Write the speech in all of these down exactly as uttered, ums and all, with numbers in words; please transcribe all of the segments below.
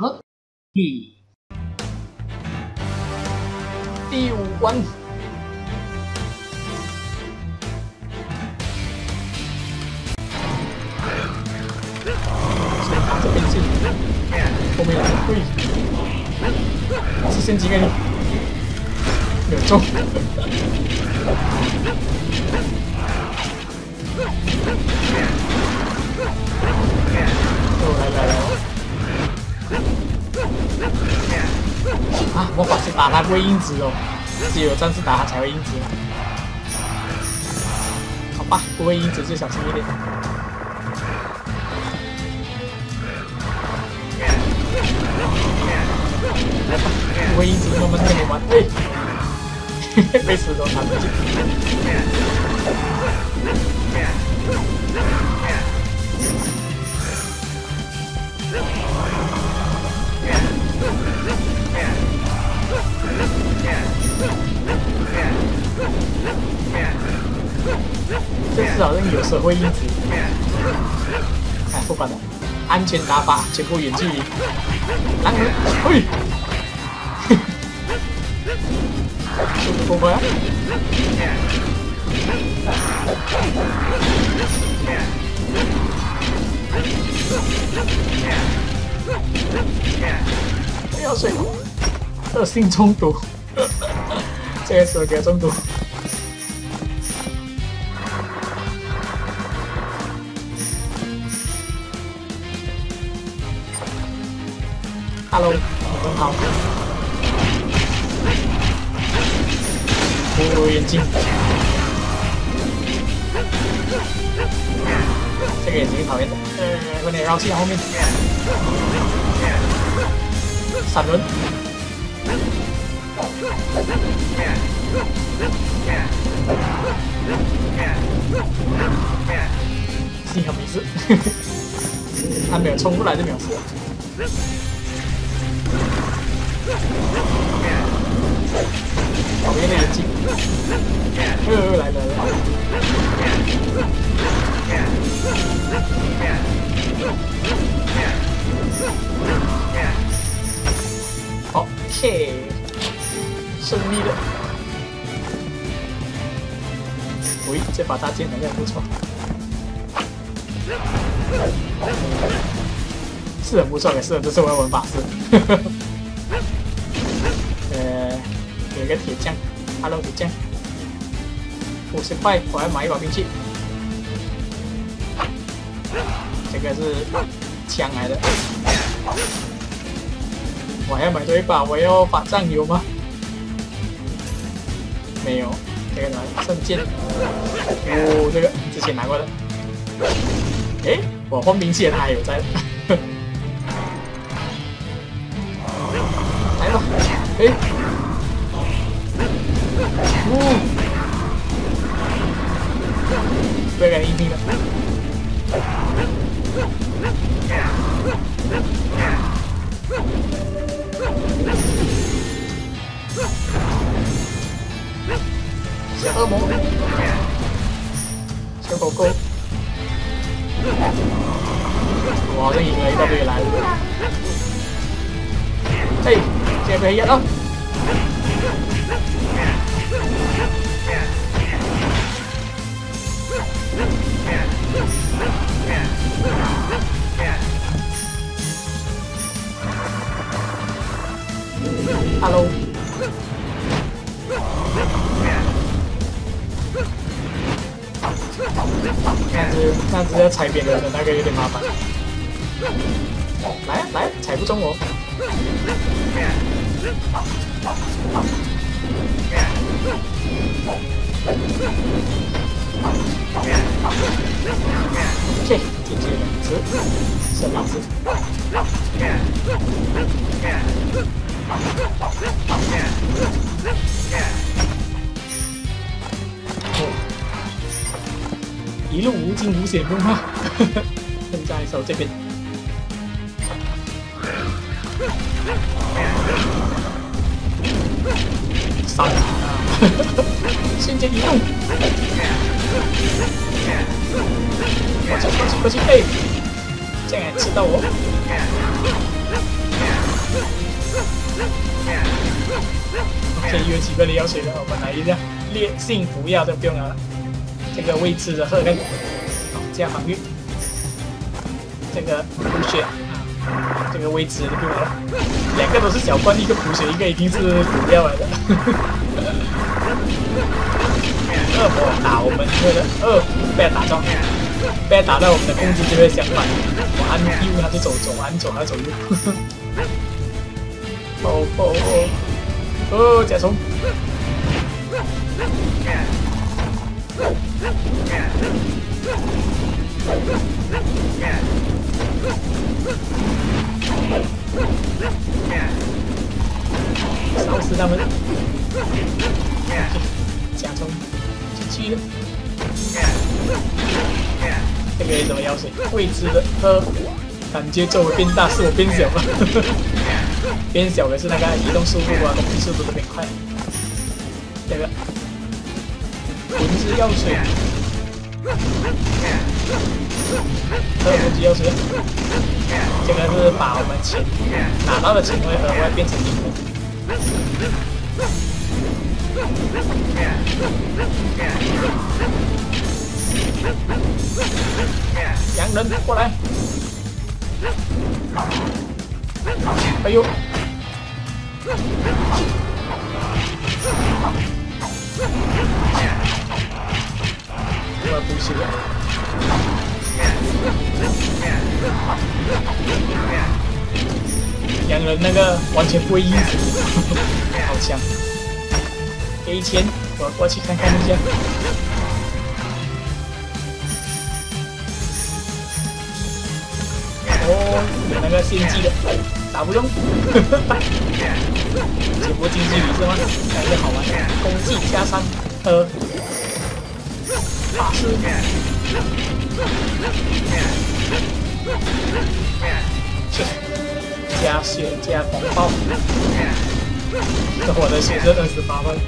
呵，嘿，第五关。所以打这边线，后面来，嘿，是先几个人？没有中。哦，来来来！啊，魔法师打他不会硬直哦，只有战士打他才会硬直。好吧，不会硬直就小心一点。来吧，不会硬直慢慢跟你玩。哎，嘿嘿，被石头弹过去。这次好像有时候会一直，哎，不管了，安全打法，全部远距离，狼人，嘿，速度过快啊！不要水，恶性中毒，这个时候给他中毒。Hello， 你们好。哦，眼睛。这个眼睛讨厌的，呃，快点绕去后面。闪轮。幸好没事，他没有冲过来就没有事了。讨厌的眼睛，呃，来来来。OK， 胜利了。喂，这把大剑好像不错，是很不错，也是这是我要玩法师。呃，有一个铁匠 ，Hello 铁匠，五十块，我要买一把兵器。这个是枪来的，我还要买多一把，我要法杖有吗？没有，这个拿圣剑。哦，这个之前拿过的。诶，我换兵器了，他还有在。来吧，诶，哦，这个硬拼了。小恶魔，小狗狗，我好像赢了一大堆来了。嘿，这个一样哦。Hello。这样子，这样子要踩别人的那个有点麻烦。来啊来啊，踩不中我。OK， 进去两只，是两只。一路无惊无险，不怕。现在手这边。杀他！瞬间移动。过去过去过去！哎，竟然吃到我！ OK， 有几个的药水了，我们来一下烈性服药就不用了。这个位置的荷根，好加防御。这个补血，这个位置的不用了。两个都是小怪，一个补血，一个已经是补掉了的。恶魔打我们这个二被打中，被打到我们的控制就会相反。我按右他就走走，按左他走右。哦哦哦！哦，甲虫！烧死他们！甲虫进去了。这个什么药水？未知的喝，感觉周围变大，是我变小了。变小的是那个移动速度啊，攻击速度都变快。这个魂之药水，这个魂之药水，这个是把我们钱拿到的钱会额外变成零的。洋人过来！哎呦！我不行了。洋人那个完全不会意思，好强！给钱，我过去看看一下。哦，有那个献祭的，打不中，解播近距离是吗？感觉好玩。攻击加三，呃，法师，加血加狂暴，我的血是二十八分。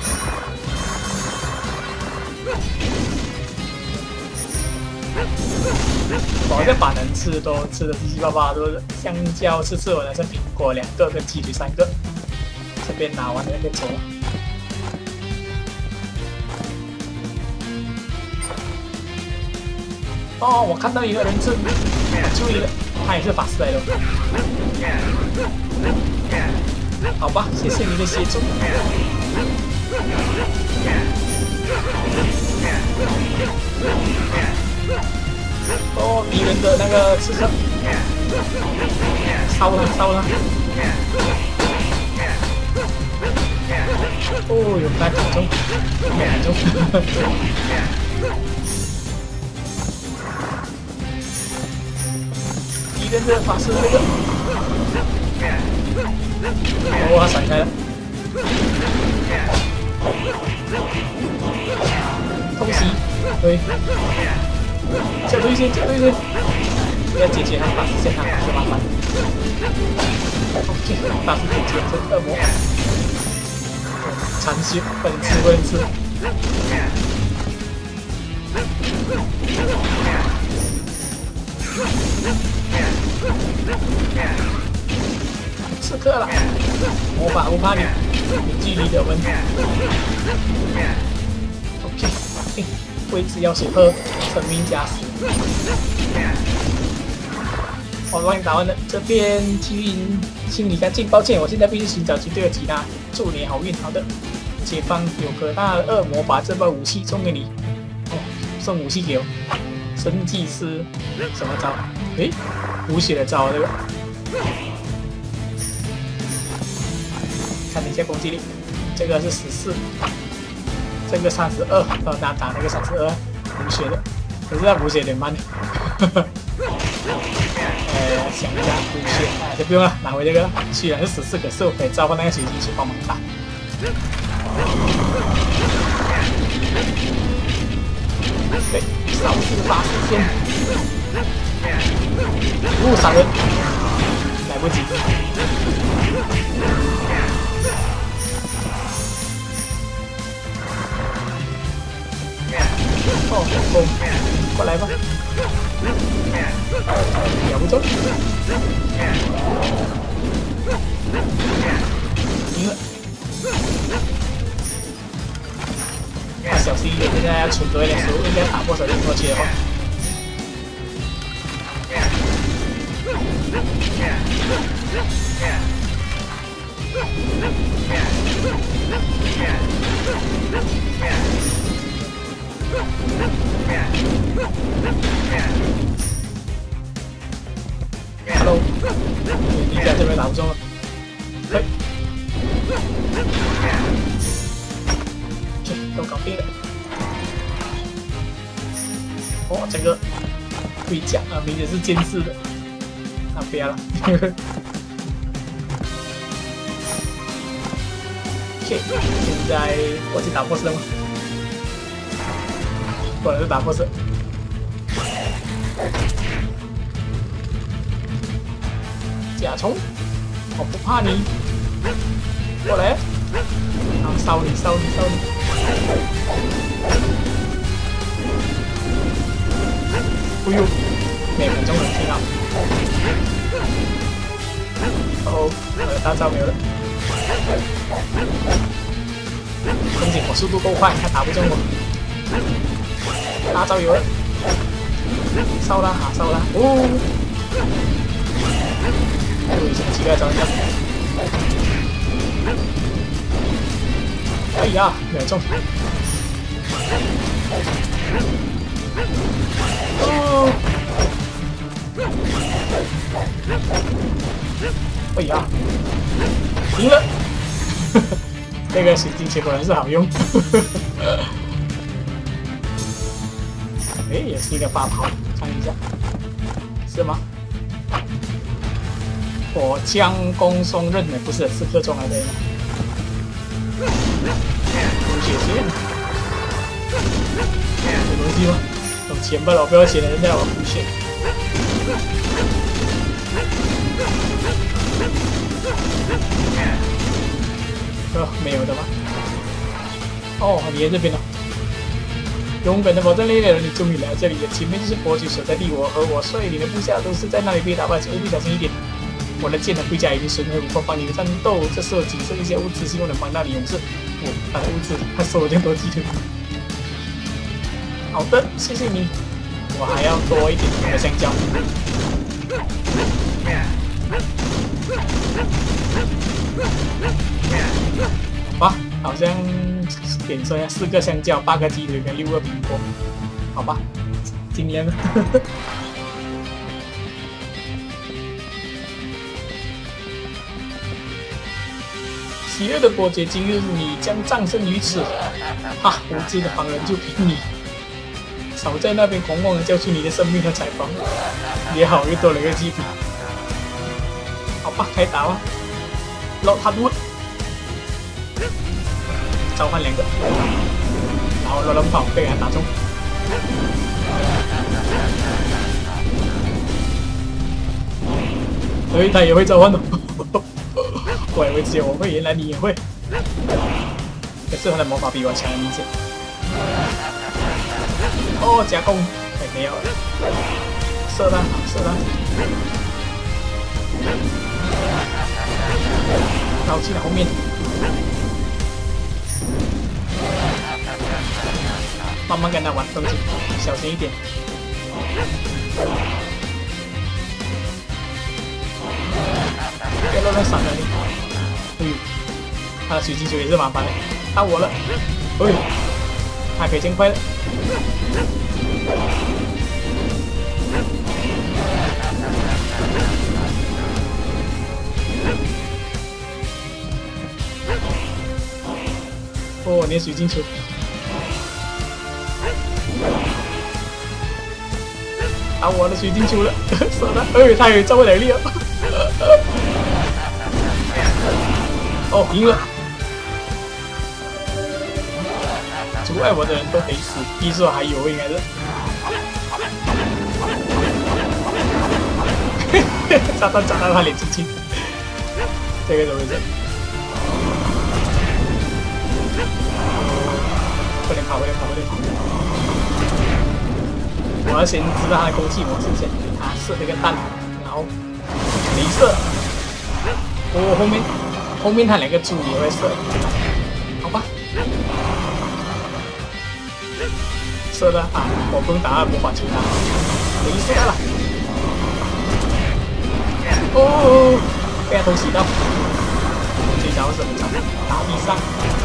我这把能吃都吃的七七八八，都是香蕉吃吃完了，剩苹果两个跟鸡腿三个。这边拿完了就走了。哦，我看到一个人是，注意了，他也是法师来的。好吧，谢谢你的协助。哦，敌人的那个刺客，烧他，烧他！哦，有在打中，打中！敌人的法师那个，哦，他闪开了。偷袭，对。小对线，小对线，要解决他法师线，他很麻烦。OK， 法师解决这恶魔，残血，不能吃，不能吃。刺客了，魔法不怕你，有距离的问题。OK， 位置要水喝。生命加十，我帮你打完了。这边基因清理干净，抱歉，我现在必须寻找军队的吉娜。祝你好运。好的，前方有个大恶魔把这把武器送给你。哦，送武器给我。生祭师什么招？诶，补血的招这个。看一下攻击力，这个是十四，这个三十二，哦，那打那个三十二，补血的。可是他补血有点慢，呃，想一下补血，哎，就不用了，拿回这个。虽然是十四，可是我可以召唤那个水晶去帮忙打。对，扫四法师先，误闪人，来不及。哦哦，过来吧，咬不中。 心一点，现在要存多一点食物，应该打破手就过去的话。Hello， 你在这边打不中了。嘿 ，OK， 都搞定了。哦，这个盔甲啊，明显是监视的。啊，不要了。OK， 现在我去打 boss 了吗？果然是打 boss。甲虫，我不怕你，过来，然后烧你，烧你，烧你。哎呦，每分钟能听到。哦，我的大招没有了。恭喜我速度够快，他打不中我。大招有了，烧啦哈，烧啦，哦。有什么奇怪招一下？哎呀，没有中。哦。哎呀，赢了！这个水晶球果然是好用。哎，也是一个发炮，看一下，是吗？火枪弓松刃的不是刺客中来的吗？有血线，有东西吗？有钱吧，我不要钱了，人家我补血。呃，没有的吗？哦，你在这边了。勇敢的保证猎人，你终于来这里了。前面就是伯爵所在地，我和我率领的部下都是在那里被打败，请务必小心一点。我的剑和盔甲已经损毁无法帮你的战斗，这时候仅剩一些物资，希望能帮到你勇士。我他的物资，他收了这么多鸡腿。好的，谢谢你。我还要多一点的香蕉。好吧，好像点说要四个香蕉、八个鸡腿跟六个苹果。好吧，尽量了。喜悦的伯爵，今日你将葬身于此。哈，无知的旁人就凭你，少在那边狂妄的交出你的生命和财宝。也好，又多了一个祭品。好吧，开打吧。老他多，召唤两个，然后乱乱跑被他打中。所以他也会召唤的。我以为只有我会，原来你也会。可是他的魔法比我强，明显。哦，加攻，哎，没有了。射他，好，射他。绕去后面，慢慢跟他玩东西，小心一点。别乱乱闪了你！哎呦，他的水晶球也是麻烦的，到我了。哎呦，他可以尽快了。哦，你的水晶球。打我的水晶球了，死了！哎，他有召唤能力哦。哦，赢了！阻碍我的人都得死，一说还有应该是。炸弹炸到他脸进去，这个怎么回事？快点跑，快点跑，快点跑！我要先知道他的攻击模式先，啊，射这个弹，然后镭射。哦，后面后面他两个猪也会射，好吧？ 射的啊！我不用打二魔法球他，没事了。哦，被他偷袭到。这家伙是很长，打地上。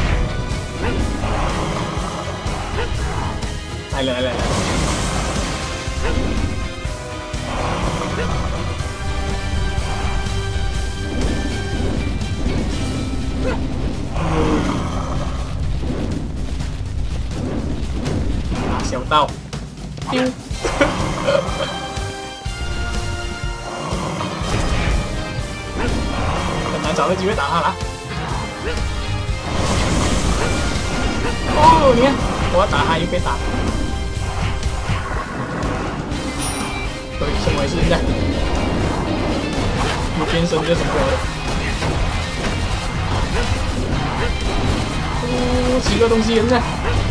来了来了来了。打小刀，丢，很难找到机会打他了。哦，你看，我要打他又被打。对，怎么回事？现在有变身就什么鬼了？哦，几个东西现在。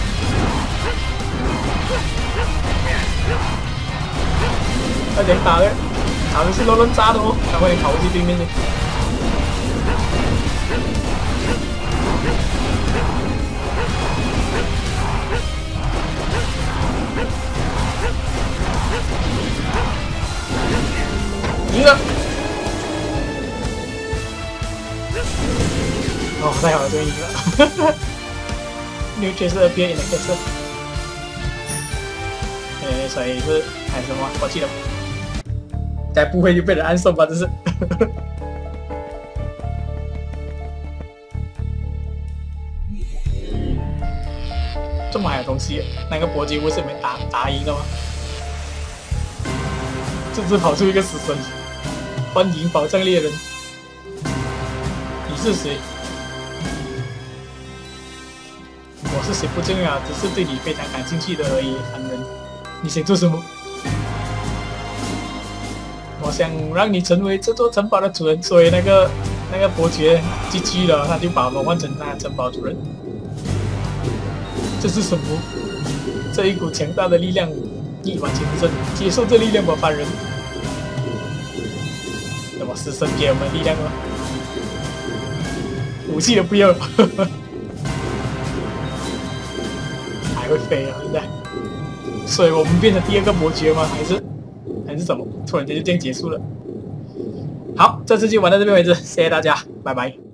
快点打了，打的是乱乱炸的哦，赶快点跑过去对面去。赢了！哦，太好了，终于赢了！New Chase appear in the castle。呃，所以是还是什么？我记得。该不会就被人暗送吧？这是。这么还有东西？那个搏击不是没打打赢了吗？这次跑出一个死神，欢迎宝藏猎人。你是谁？我是谁不重要，只是对你非常感兴趣的而已，凡人。你想做什么？我想让你成为这座城堡的主人，所以那个那个伯爵 G G 了，他就把我换成那城堡主人。这是什么？这一股强大的力量一往前伸，接受这力量吧，凡人。那么是神给我们力量吗？武器都不要，还会飞啊！现在，所以我们变成第二个伯爵吗？还是？还是什么？突然间就这样结束了。好，这次就玩到这边为止，谢谢大家，拜拜。